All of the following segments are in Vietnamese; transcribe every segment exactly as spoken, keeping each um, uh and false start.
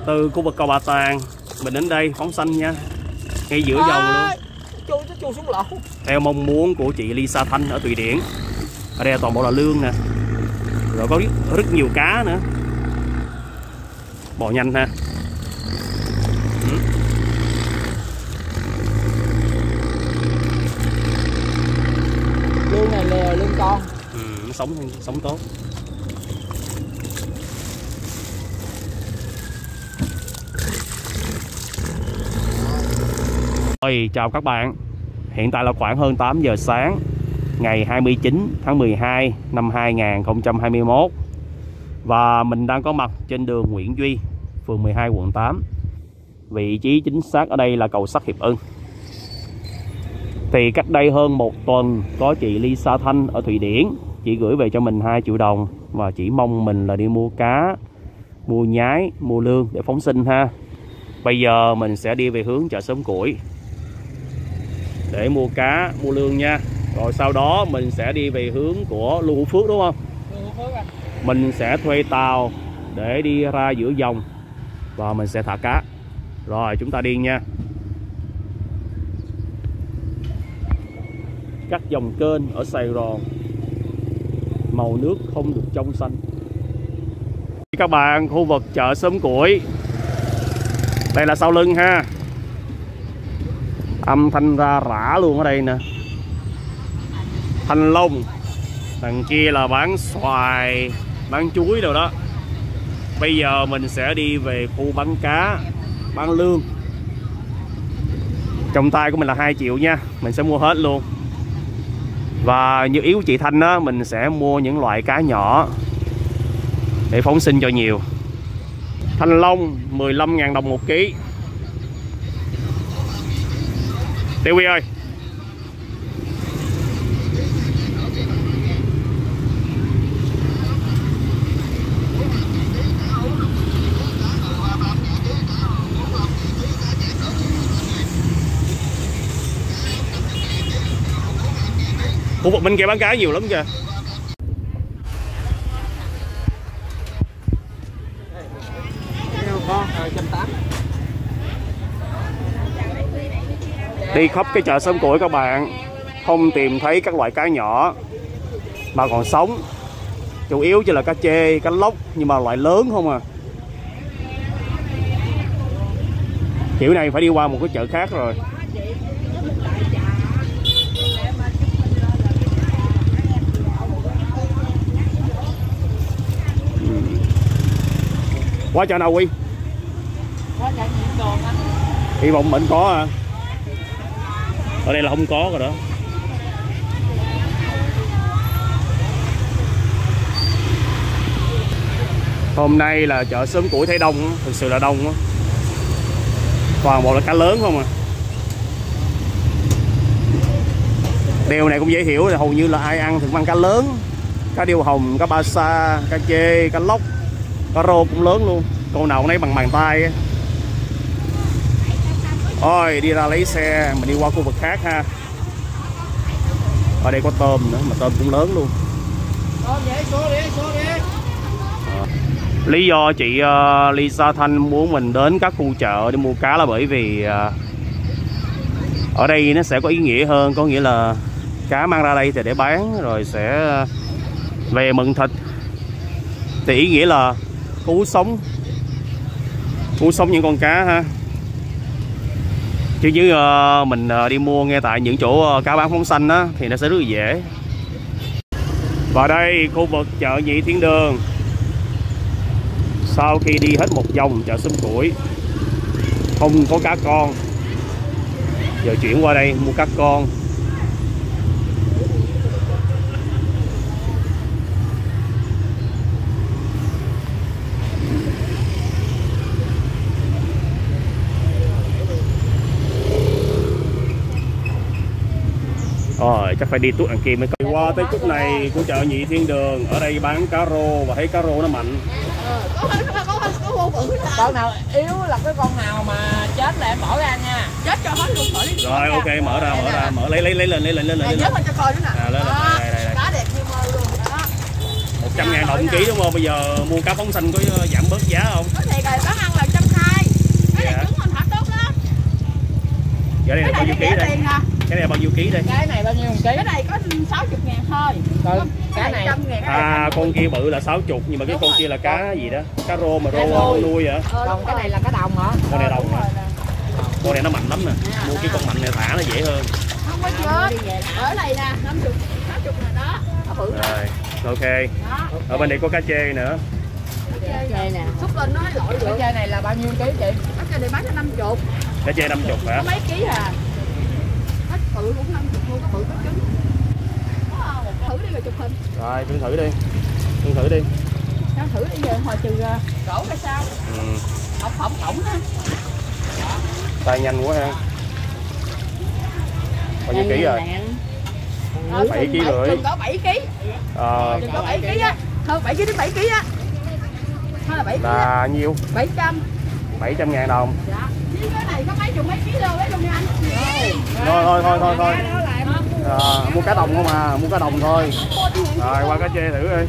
Từ khu vực cầu Bà Tàng mình đến đây phóng sanh nha, ngay giữa dòng luôn. Chui nó chui xuống lỗ. Theo mong muốn của chị Lisa Thanh ở Thụy Điển. Ở đây toàn bộ là lương nè, rồi có rất, rất nhiều cá nữa. Bò nhanh ha. Ừ. Lương này là lương con. Ừ, nó sống sống tốt. Rồi, chào các bạn. Hiện tại là khoảng hơn tám giờ sáng ngày hai mươi chín tháng mười hai năm hai nghìn không trăm hai mươi mốt. Và mình đang có mặt trên đường Nguyễn Duy, phường mười hai, quận tám. Vị trí chính xác ở đây là cầu sắt Hiệp Ưng. Thì cách đây hơn một tuần có chị Lisa Thanh ở Thụy Điển, chị gửi về cho mình hai triệu đồng và chỉ mong mình là đi mua cá, mua nhái, mua lương để phóng sinh ha. Bây giờ mình sẽ đi về hướng chợ Xóm Củi để mua cá, mua lương nha. Rồi sau đó mình sẽ đi về hướng của Lưu Hữu Phước, đúng không? Mình sẽ thuê tàu để đi ra giữa dòng và mình sẽ thả cá. Rồi chúng ta đi nha. Các dòng kênh ở Sài Gòn màu nước không được trong xanh. Các bạn, khu vực chợ Xóm Củi, đây là sau lưng ha. Âm thanh ra rã luôn ở đây nè. Thanh Long, thằng kia là bán xoài, bán chuối đâu đó. Bây giờ mình sẽ đi về khu bán cá, bán lương. Trong tay của mình là hai triệu nha, mình sẽ mua hết luôn. Và như ý của chị Thanh á, mình sẽ mua những loại cá nhỏ để phóng sinh cho nhiều. Thanh Long mười lăm ngàn đồng một ký. Tiêu Huy ơi, khu vực bên kia bán cá nhiều lắm kìa. Đi khắp cái chợ Xóm Củi các bạn không tìm thấy các loại cá nhỏ mà còn sống. Chủ yếu chỉ là cá chê, cá lóc, nhưng mà loại lớn không à. Kiểu này phải đi qua một cái chợ khác rồi. Qua chợ nào Quy? Qua chợ Nguyễn Đường anh. Hy vọng mình có à. Ở đây là không có rồi đó. Hôm nay là chợ Xóm Củi thấy đông, thực sự là đông á. Toàn bộ là cá lớn không à. Điều này cũng dễ hiểu là hầu như là ai ăn thường ăn cá lớn. Cá điêu hồng, cá ba sa, cá chê, cá lóc, cá rô cũng lớn luôn. Con nào cũng lấy bằng bàn tay. Thôi đi ra lấy xe, mình đi qua khu vực khác ha. Ở đây có tôm nữa, mà tôm cũng lớn luôn. Lý do chị uh, Lisa Thanh muốn mình đến các khu chợ để mua cá là bởi vì uh, ở đây nó sẽ có ý nghĩa hơn. Có nghĩa là cá mang ra đây thì để bán rồi sẽ về mừng thịt. Thì ý nghĩa là cứu sống, cứu sống những con cá ha. Chứ như uh, mình uh, đi mua ngay tại những chỗ uh, cá bán phóng xanh á thì nó sẽ rất là dễ. Và đây khu vực chợ Nhị Thiên Đường. Sau khi đi hết một vòng chợ Xóm Củi không có cá con, giờ chuyển qua đây mua cá con. Rồi chắc phải đi tuốt đằng kia mới có. Qua tới chút này của chợ Nhị Thiên Đường, ở đây bán cá rô và thấy cá rô nó mạnh. Con nào yếu là cái con nào mà chết là em bỏ ra nha. Chết cho hết luôn, khỏi đi. Rồi ok, mở ra, mở ra, mở lấy lấy lấy lên, lấy lên, lấy lên. Nhớ mình cho coi nữa nè. À, lên, đó, đây, đây, đây. Cá đẹp như mơ luôn đó. một trăm ngàn đồng ký đúng không? Bây giờ mua cá phóng xanh có giảm bớt giá không? Có thiệt rồi, bán ăn là một trăm hai Cái này trứng con thả tốt lắm. Cái này bao nhiêu ký đây? Cái này bao nhiêu ký đây? Cái này bao nhiêu một ký? Cái này có sáu mươi ngàn thôi. Rồi, cái này trăm ngàn. À, con kia bự là sáu mươi, nhưng mà cái con kia là cá gì đó? Cá rô mà rô nuôi vậy? Còn cái này là cá đồng hả? Con này đồng hả? Con này nó mạnh lắm nè. Mua cái con mạnh này thả nó dễ hơn. Không có chết. Ở đây nè, năm mươi, sáu mươi nè đó. Rồi, ok. Ở bên đây có cá chê nữa. Chê nè. Xúc lên nói lỗi được. Cái chê này là bao nhiêu ký chị? Cái chê này bán cho năm mươi. Cá chê năm mươi hả? Có mấy ký à? Hết bự cũng năm mươi luôn, có bự có trứng. Thử đi rồi chụp hình. Rồi, Phương thử đi. Phương thử đi. Sao thử đi giờ hồi trừ gỗ hay sao? Ừ. Học phỏng phỏng á. Tay nhanh quá ha. Bao nhiêu ký rồi? bảy ký rưỡi. Chừng có bảy ký. Ờ. Chừng có bảy ký á. Hơn bảy ký đến bảy ký á. Thôi là bảy ký. Là nhiêu? bảy trăm. bảy trăm ngàn đồng. Dạ. Chứ cái này có mấy chục mấy ký đâu lấy luôn nha anh. Thôi thôi thôi thôi thôi. À, mua cá đồng không à, mua cá đồng thôi. Rồi qua cá chê thử đi.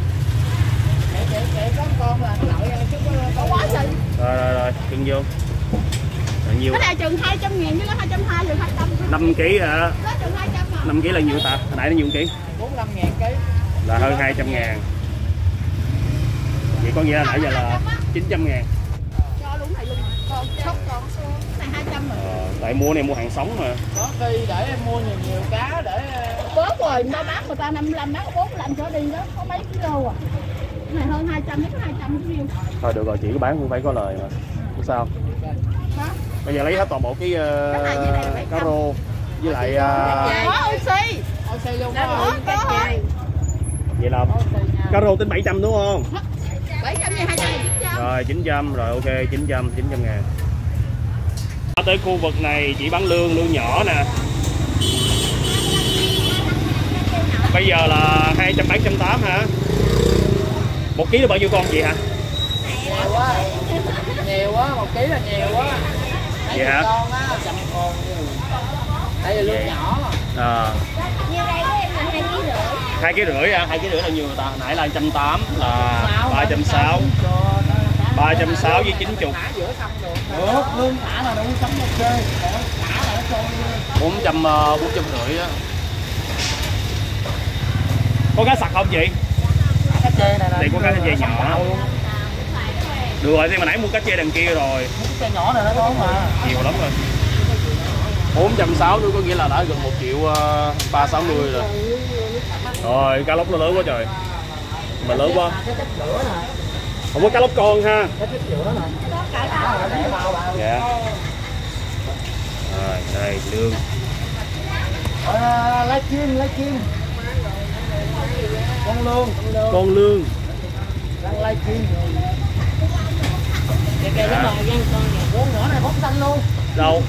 Rồi rồi rồi, cưng vô. Rồi nhiêu? Cái này chừng hai trăm ngàn chứ nó hai trăm hai mươi, hai trăm. năm ký hả? năm ký là nhiêu ta? Hồi nãy nó nhiêu ký? bốn mươi lăm ngàn ký. Là hơn hai trăm ngàn. Vậy có nghĩa là nãy giờ là chín trăm ngàn. Cho luôn này luôn. Còn sốc còn này hai trăm rồi. Ờ, tại mua này mua hàng sống mà. Có khi để em mua nhiều nhiều cá để bớt rồi, người ta bán người ta năm mươi lăm, bán có bốn mươi lăm trở đi đó, có mấy kilo à. Cái này hơn hai trăm, mấy hai trăm nhiêu. Thôi được rồi, chỉ có bán cũng phải có lời mà. Không sao. Hả? Bây giờ lấy hết toàn bộ cái uh, cá rô với lại uh... có oxy. Oxy luôn đó. Có. Vậy là cá rô tính bảy trăm đúng không? bảy trăm hay hai trăm chín trăm. Rồi chín trăm rồi, ok, chín trăm, chín trăm ngàn. Tới khu vực này chỉ bán lương, lương nhỏ nè. Bây giờ là hai trăm bảy, một trăm tám hả? Một ký là bao nhiêu con chị hả? Nhiều quá. Nhiều quá, một ký là nhiều quá. Vậy hả? Con á, trăm con. Đây là lương nhỏ mà. À. Như đây của em là hai ký rưỡi. Hai ký rưỡi à? Hai ký rưỡi là nhiều ta? Nãy là một trăm tám mươi là ba trăm sáu mươi. ba trăm sáu mươi với chín mươi. Được, lương thả là đủ sống một chơi. Thả là nó trôi. bốn trăm, bốn trăm rưỡi á. Có cá sặc không chị? Cá chê này nè. Đây có cá chê nhỏ. Được rồi, thì mà nãy mua cá chê đằng kia rồi. Cá chê nhỏ này nó có mà. Nhiều lắm rồi. bốn trăm sáu mươi có nghĩa là đã gần một triệu ba sáu mươi rồi. Rồi, cá lóc nó lớn quá trời. Mà lớn quá. Không có cá lóc con ha. Dạ. Rồi, đây lương. À, lá chim, lá chim. Con lương, con lương. Con lá chim. Kìa kìa cái bò gian con này, con nhỏ này bóng xanh luôn. Đâu?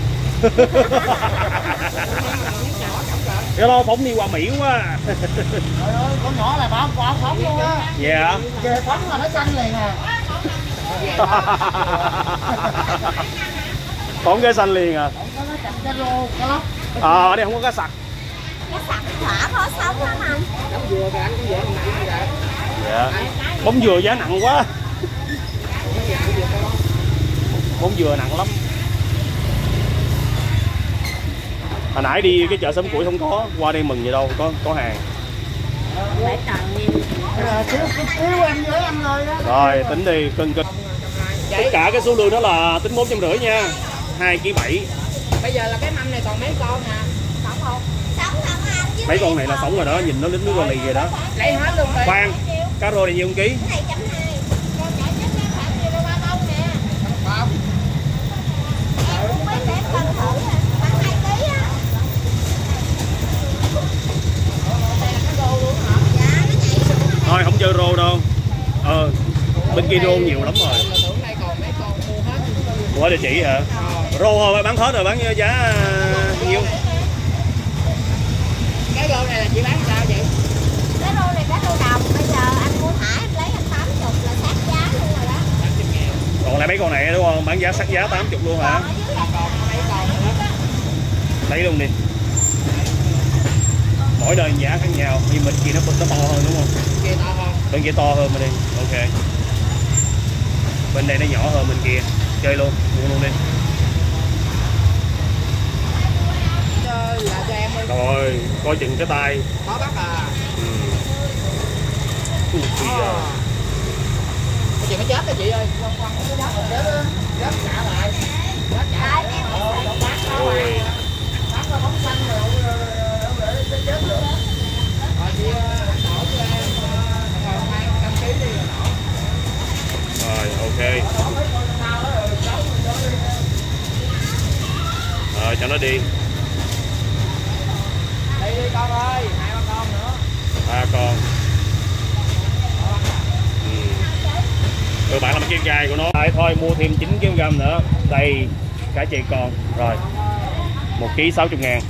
Cái đó phóng đi qua Mỹ quá. Trời ơi, con nhỏ này bà quả phóng luôn á. Dạ. Về phóng là nó xanh liền à. Phóng cái xanh liền à. À, ở đây không có cá sặc. Cá sặc thả khó sống lắm anh. Bóng dừa kìa anh, cũng dễ nặng như vậy. Dạ. Bóng dừa giá nặng quá. Bóng dừa nặng lắm. Hồi nãy đi cái chợ Xóm Củi không có, qua đây mừng gì đâu, có có hàng. Phải tặng em với em rồi đó. Rồi tính đi, cân cân. Tất cả cái số lương đó là tính bốn trăm rưỡi nha. hai ký bảy. Bây giờ là cái mâm này còn mấy con nè. sống không? Sống không anh? Mấy con này là sống rồi đó, nhìn nó lính nước lì rồi đó. Lấy hết luôn đi. Khoan, cá rô này nhiêu ký? hai trăm hai mươi. Con nhỏ nhất nó khoảng như ba bông nè. Không. Em cũng biết để em cân thử nè. Khoảng hai ký á. Đây là cái rô luôn hả? Dạ, nó nhảy xuống rồi. Thôi không chơi rô đâu. Ờ, bên kia rô nhiều lắm rồi. Tưởng đây còn mấy con mua hết. Mua địa chỉ hả? Rô thôi bán hết rồi, bán giá nhiêu? Cái rô này là chị bán sao vậy? Cái rô này cá rô đồng. Bây giờ anh mua thả em lấy anh tám mươi là sát giá luôn rồi đó. tám mươi ngàn. Còn lại mấy con này đúng không? Bán giá sát giá tám mươi luôn hả? Còn ở dưới là Còn mấy con nữa. Lấy luôn đi. Mỗi đời giá khác nhau, nhưng mình kia nó nó to hơn đúng không? Kia to hơn. Bên kia to hơn bên đây. Ok. Bên đây nó nhỏ hơn bên kia. chơi luôn, mua luôn đi. Là cho em Rồi, coi chừng cái tay. khó bắt à. Ừ. Ui, Ờ. Cái chuyện nó chết đó chị ơi. Quăng quăng cái đất rồi chết á. Chết trả lại. Chết trả lại. Ờ, không bắt nó ui. rồi. Bắt nó bóng xanh rồi không để nó chết được. Rồi chị nổ cho em hai trăm ký đi rồi nổ. Rồi, ok. Rồi, cho nó đi. Đi đi con ơi, hai ba con nữa. Ba con. Ừ. Cơ bản là cái gai của nó. Tại thôi mua thêm chín ki lô gam nữa. Đây, cá chê con. Rồi, một ký sáu mươi ngàn.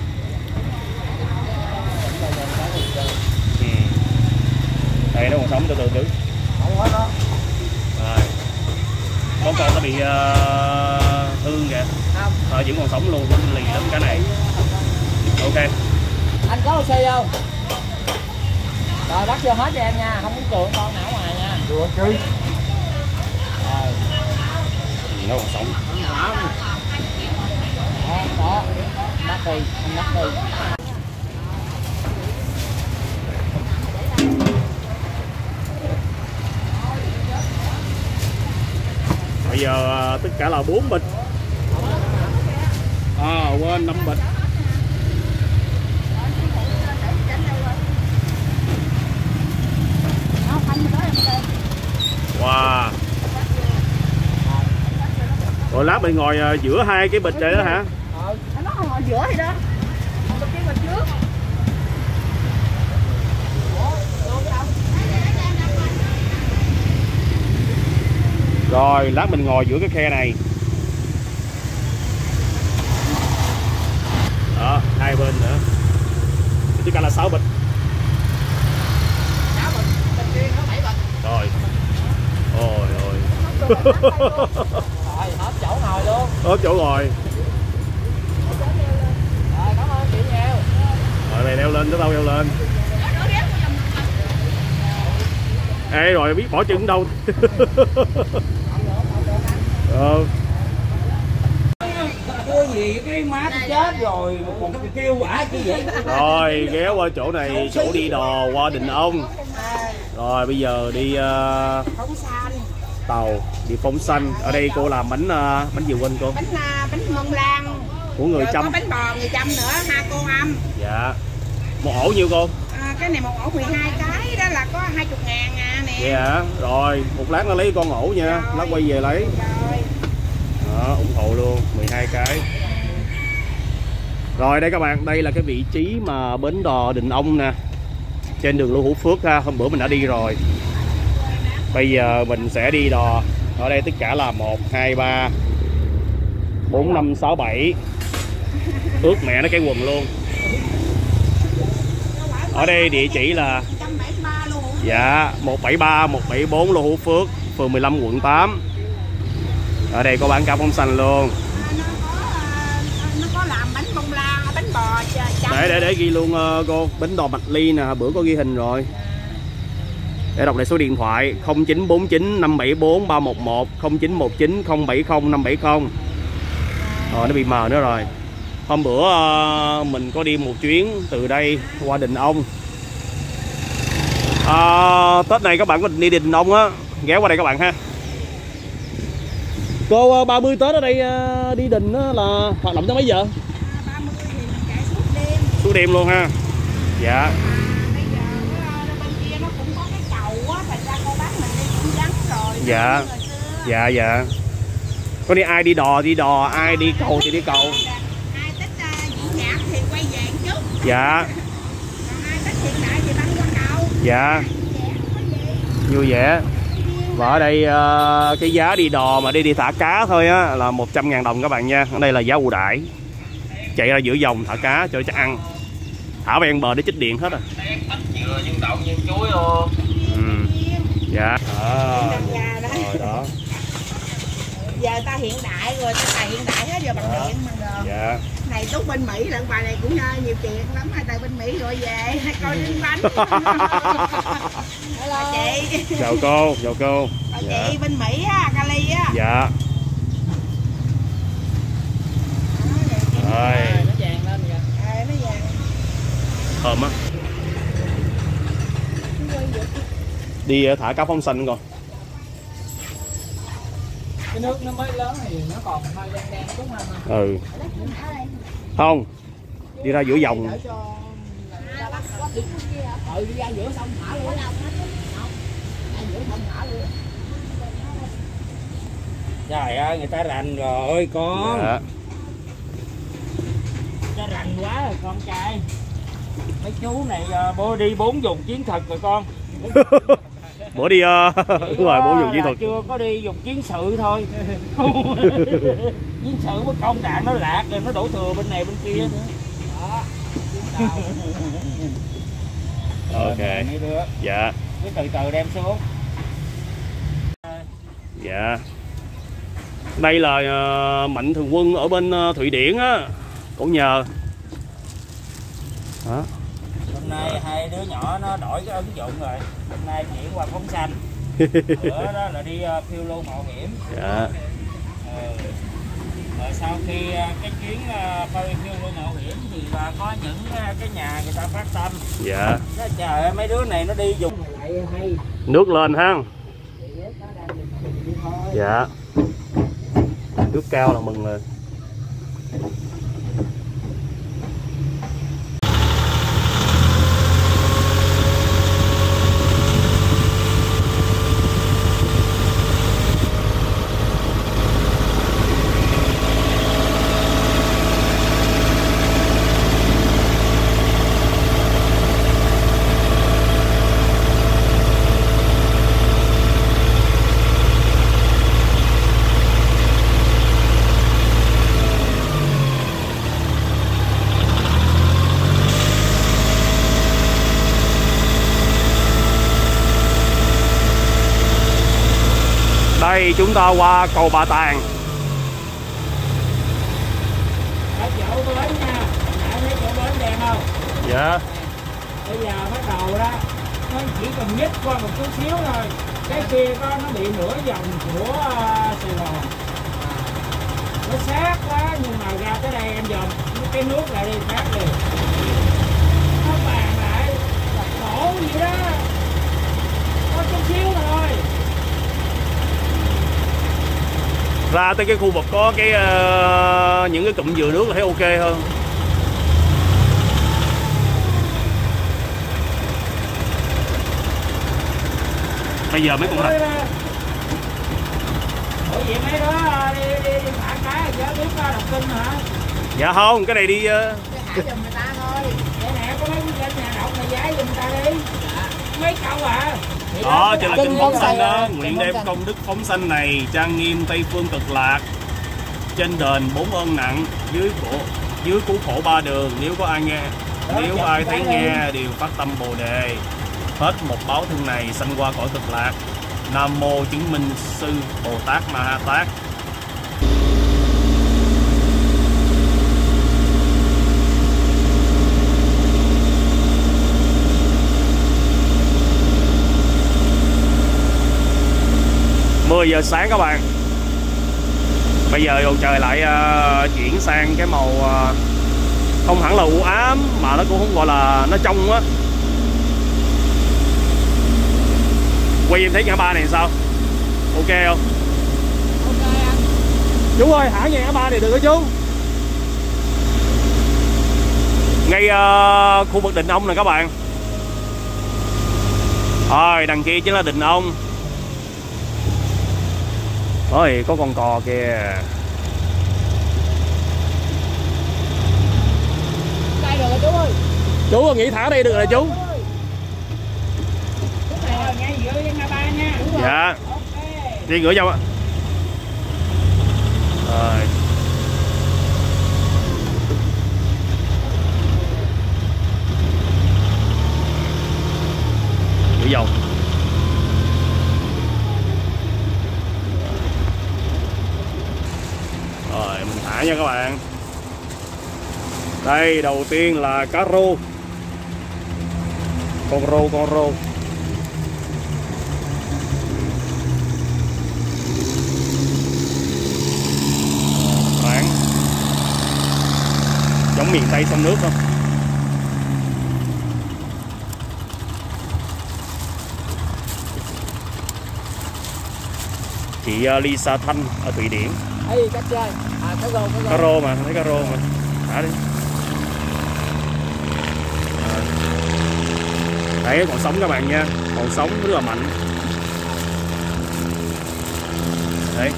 Ừ. Đây nó còn sống từ từ từ. Không hết đó. Rồi. Con con nó bị uh, hư kìa. Không. Ờ, vẫn còn sống luôn, vẫn lì lắm cái này. Ok. Anh có oxy không? Rồi bắt vô hết cho em nha, không muốn cường con nào ngoài nha. Được chứ. Rồi. Nó còn sống. Đó, đó. Bắt đi, anh bắt đi. Bây giờ tất cả là bốn bịch. À quên năm bịch. Wow. Rồi lát mình ngồi giữa hai cái bịch này đó hả? Ờ, nó không ngồi giữa thì đó. Không được cái bịch trước. Rồi lát mình ngồi giữa cái khe này. Đó, hai bên nữa. Tất cả là sáu bịch. sáu bịch, bịch riêng nó bảy bịch. Rồi. Ôi ôi. Rồi, hết chỗ ngồi luôn. Hết chỗ ngồi. Rồi, cảm ơn chị nhiều. Rồi này leo lên, tới đâu leo lên. Ê rồi biết bỏ chân đâu. Ờ. Cái gì cái má tôi chết rồi mà còn kêu quả chi vậy? Rồi ghé qua chỗ này, chỗ đi đò qua Định Ông. Rồi bây giờ đi uh, Phóng xanh. tàu, đi Phóng Xanh. Ở đây cô làm bánh uh, bánh gì quên cô? Bánh uh, bánh mông lan. Của người Rồi Chăm. có bánh bò người Chăm nữa ha cô Âm. Dạ. Một ổ nhiêu cô? À, cái này một ổ mười hai cái đó là có hai mươi ngàn à nè. Vậy hả? Rồi một lát nó lấy con ổ nha. Rồi. Lát quay về lấy. Rồi. Đó, ủng hộ luôn, mười hai cái. Rồi đây các bạn, đây là cái vị trí mà bến đò Định Ông nè. Trên đường Lưu Hữu Phước ha, hôm bữa mình đã đi rồi. Bây giờ mình sẽ đi đò. Ở đây tất cả là một, hai, ba, bốn, năm, sáu, bảy. Ướt mẹ nó cái quần luôn. Ở đây địa chỉ là một trăm bảy mươi ba luôn. dạ một bảy ba, một bảy bốn Lưu Hữu Phước, phường mười lăm, quận tám. Ở đây có bán cá Phóng Xanh luôn. À, nó có à, nó có làm bánh bông lan, bánh bò Chăm. Để để để ghi luôn uh, cô, bến đò Bạch Ly nè, bữa có ghi hình rồi. Để đọc lại số điện thoại không chín bốn chín năm bảy bốn ba một một, không chín một chín không bảy không năm bảy không. Rồi nó bị mờ nữa rồi. Hôm bữa uh, mình có đi một chuyến từ đây qua Định Ông. À, Tết này các bạn có đi Định Ông á, ghé qua đây các bạn ha. Cô uh, ba mươi Tết ở đây uh, đi Định á, là hoạt động tới mấy giờ? ba mươi thì mình chạy suốt đêm. Suốt đêm luôn ha. Dạ. À, bây giờ nó, bên kia nó cũng có cái cầu á, thành ra cô bác mình đi cũng vắng rồi. Dạ. Dạ dạ. Có đi ai đi đò đi đò, ai đi cầu thì đi cầu. Ai thích uh, dĩ nhạc thì quay về một chút. Dạ. Còn ai thích hiện đại thì băng qua cầu. Dạ. Vui vẻ. Và ở đây uh, cái giá đi đò mà đi đi thả cá thôi á là một trăm ngàn đồng các bạn nha. Ở đây là giá ưu đãi. Chạy ra giữa dòng thả cá cho chắc ăn. Thả ven bờ để chích điện hết à. Dừa, nhân đậu, nhân chuối luôn. Ừ. Dạ. Đó. Đó. Rồi đó. Giờ ta hiện đại rồi, ta xài hiện đại hết giờ bằng điện mà rồi. Dạ. Này tốt bên Mỹ lận, bà này cũng nhiều tiền lắm, hai tay bên Mỹ rồi về coi trứng bánh. Hello chị. Chào cô, chào cô. Chào Dạ. chị bên Mỹ á, Cali á. Dạ. Thơm á. Đi thả cá phong xanh coi. Cái nước nó mới lớn thì nó còn hơi đen đen đúng không? Ừ. Không. Đi ra giữa dòng. Ừ, đi ra giữa sông thả luôn. Ra giữa sông thả luôn. Trời ơi, người ta rành rồi con. Dạ. Người ta rành quá rồi con trai. Mấy chú này bố đi bốn vùng chiến thuật rồi con. Bữa đi uh, đúng rồi, bữa dùng chiến thuật. Chưa có đi dùng chiến sự thôi. Chiến sự với công đạn nó lạc rồi nó đổ thừa bên này bên kia nữa. Đó. Ok. Dạ. Cứ từ từ đem xuống. Dạ. Đây là uh, mạnh thường quân ở bên uh, Thụy Điển á, cũng nhờ. Đó. Hôm nay hai đứa nhỏ nó đổi cái ứng dụng rồi. Hôm nay chuyển qua phóng xanh. Bữa đó là đi uh, phiêu lưu mạo hiểm. Dạ. Ừ. Rồi sau khi uh, cái chuyến uh, phiêu lưu mạo hiểm thì uh, có những uh, cái nhà người ta phát tâm. Dạ. Đó, trời ơi, mấy đứa này nó đi dùng lại hay. Nước lên ha. Dạ. Nước cao là mừng rồi. Đây chúng ta qua cầu Bà Tàng. Ở chỗ bến nha, nãy thấy chỗ bến đèn không? Dạ. Bây giờ bắt đầu đó, nó chỉ cần nhích qua một chút xíu thôi. Cái kia có nó bị nửa vòng của uh, Sài Gòn. Nó sát quá nhưng mà ra tới đây em dòm cái nước lại đi phát liền. Nó bàn lại, đổ gì đó. Có chút xíu thôi. Ra tới cái khu vực có cái uh, những cái cụm dừa nước là thấy ok hơn. Bây giờ mấy con này. Ủa vậy mấy đó đi, đi, đi thả cá chứ biết đọc kinh hả? Dạ không, cái này đi uh... Thả giùm người ta thôi. Vậy nè, có mấy cái kênh nhà đọc này giá giùm ta đi. Mấy cậu à. Đó, chỉ là kênh phóng xanh đó. Nguyện đem công đức phóng xanh này trang nghiêm Tây Phương Cực Lạc, trên đền bốn ơn nặng, dưới khổ dưới cứu khổ ba đường. Nếu có ai nghe, nếu ai thấy nghe đều phát tâm Bồ đề, hết một báo thân này sanh qua cõi Cực Lạc. Nam mô chứng minh sư Bồ Tát Ma Ha Tát. mười giờ sáng các bạn. Bây giờ bầu trời lại uh, chuyển sang cái màu uh, không hẳn là u ám mà nó cũng không gọi là nó trong á. Quay em thấy ngã ba này sao? Ok không? Ok anh. Chú ơi, thả ngã ba này được hả chú? Ngay uh, khu vực Định Ông nè các bạn. Rồi, đằng kia chính là Định Ông. Ôi, có con cò kìa. Đây được rồi chú ơi. Chú nghĩ thả đây được rồi chú. Rồi, ngay giữa với ngã ba nha. Dạ. Okay. Đi gửi nhau á. Rồi. Gửi dầu. Rồi mình thả nha các bạn. Đây đầu tiên là cá rô. Con rô con rô. Ráng. Giống miền Tây sông nước không? chị Lisa Thanh ở Thụy Điển. Ê, cá chơi, à, cá rô, cá rô. Cá rô mà, thấy cá rô mà. Thả đi. Đấy, còn sống các bạn nha, còn sống rất là mạnh. Đấy.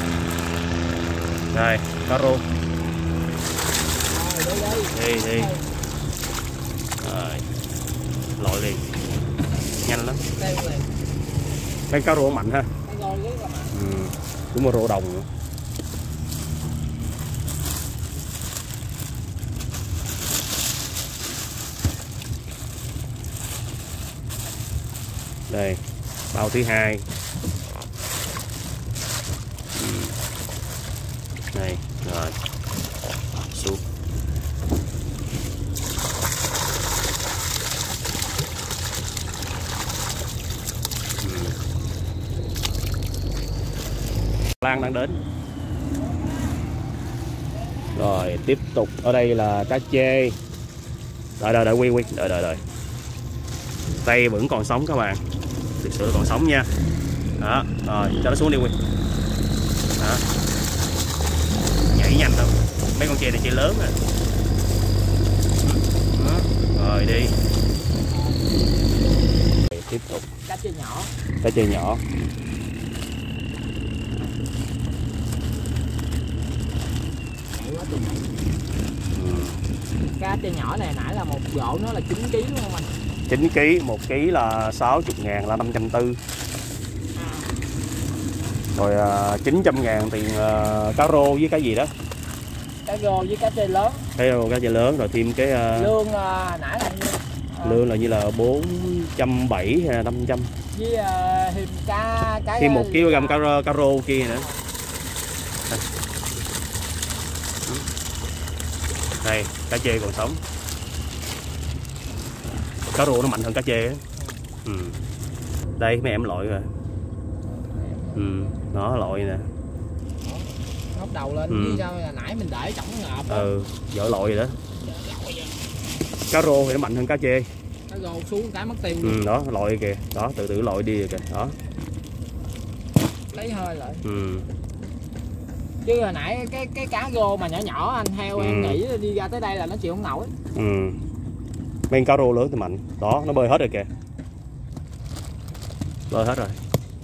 Đây, cá rô. Đi, đi. Rồi. Lội liền. Nhanh lắm. Cái cá rô mạnh ha. Ừ. Cũng là rô đồng nữa. Đây, bao thứ hai. Ừ. Đây, rồi. Xuống. Ừ. Lan đang đến. Rồi, tiếp tục ở đây là cá chê. Đợi đợi đợi Quy Quy, đợi đợi đợi. Đây vẫn còn sống các bạn. Thực sự còn sống nha. Đó, rồi cho nó xuống đi Quy. Đó. Nhảy nhanh đâu. Mấy con chê này chê lớn rồi. Đó. Rồi đi. Rồi, tiếp tục. Cá chê nhỏ. Cá chê nhỏ. Ừ. Cá chê nhỏ này nãy là một gỗ nó là chín ký đúng không anh? chín ký, một ký là sáu mươi ngàn là năm trăm tư. Rồi uh, chín trăm ngàn tiền uh, cá rô với cái gì đó. Cá rô với cá chê lớn. Cái rô cá chê lớn rồi thêm cái uh, lương uh, nãy là nhiêu? Uh, lương là như là bốn trăm bảy mươi hay là năm trăm. Với uh, thêm cá cái thêm một kg cá, cá rô kia nữa. Đây. Đây, cá chê còn sống. Cá rô nó mạnh hơn cá chê á. Ừ. Đây mấy em lội rồi. Ừ, nó lội nè. Ngóc đầu lên, ừ. Như sao là nãy mình để trọng ngợp đó. Ừ, vợ lội rồi đó. Cá rô thì nó mạnh hơn cá chê. Cá rô xuống cái mất tiêu. Ừ, đó, lội kìa. Đó, từ từ lội đi rồi kìa. Đó. Lấy hơi lại. Ừ. Chứ hồi nãy cái cái cá rô mà nhỏ nhỏ anh theo ừ. em nghĩ đi ra tới đây là nó chịu không nổi. Ừ. Mấy cá rô lớn thì mạnh. Đó, nó bơi hết rồi kìa. Bơi hết rồi.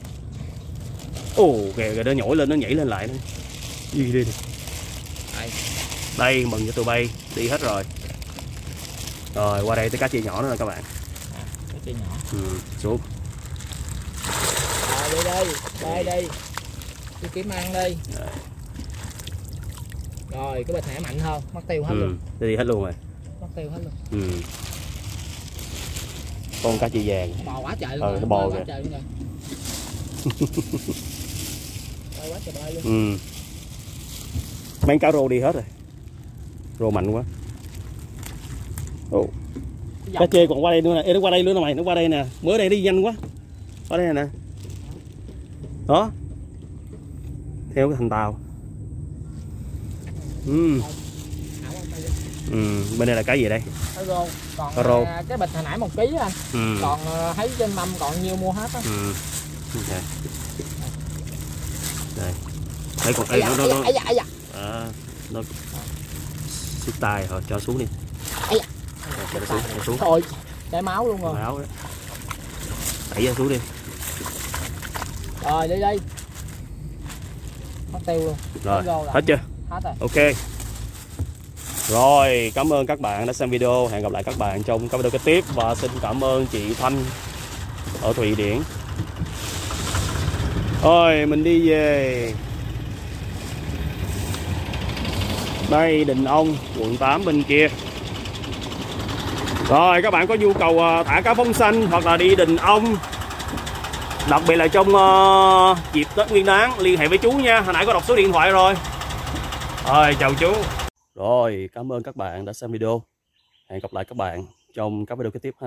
Ồ, kìa, kìa, nó nhảy lên, nó nhảy lên lại. Đi đi đi. Đây. Đây, mừng cho tụi bay. Đi hết rồi. Rồi, qua đây tới cá chê nhỏ nữa nè các bạn. À, cá chê nhỏ. Ừ, xuống. À, đi đây, đây đi. Đi kiếm ăn đi. Rồi. Rồi, cái bịch này mạnh hơn, mất tiêu hết Ừ, luôn. đi hết luôn rồi. Mất tiêu hết luôn. Ừ. Con cá chê vàng. Bò quá trời luôn. Ừ, nó bò quá kìa. trời luôn rồi. Bò quá trời bơi luôn. Ừ. Mấy cá rô đi hết rồi. Rô mạnh quá. Ồ. Cá chê còn qua đây nữa nè. Ê, nó qua đây nữa nè mày, nó qua đây nè. Mới đây đi nhanh quá. Qua đây nè. Đó. Theo cái thành tàu. Ừ. Ừ, bên đây là cái gì đây? Cá rô. Còn Cá rô. cái bịch hồi nãy một ký anh. Ừ. Còn thấy trên mâm còn nhiêu mua hết á. Ừ. Okay. Đây. Đấy còn Ây đây da, nó nó ây da, ây da. à, nó xích tay rồi cho xuống đi. Ây da. Cho nó xuống, nó xuống. Thôi, chảy máu luôn rồi. Máu đó. Đẩy ra xuống đi. Rồi đi đi. Mất tiêu luôn. Rồi, hết chưa? Hết rồi. Ok. Rồi, cảm ơn các bạn đã xem video. Hẹn gặp lại các bạn trong các video kế tiếp. Và xin cảm ơn chị Thanh ở Thụy Điển. Rồi, mình đi về. Đây, Đình Ông, quận tám bên kia. Rồi, các bạn có nhu cầu thả cá phóng xanh hoặc là đi Đình Ông, đặc biệt là trong uh, dịp Tết Nguyên Đán, liên hệ với chú nha. Hồi nãy có đọc số điện thoại rồi. Rồi, chào chú. Rồi, cảm ơn các bạn đã xem video. Hẹn gặp lại các bạn trong các video kế tiếp ha.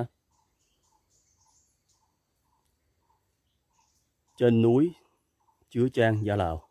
Trên núi Chứa Trang, Gia Lào.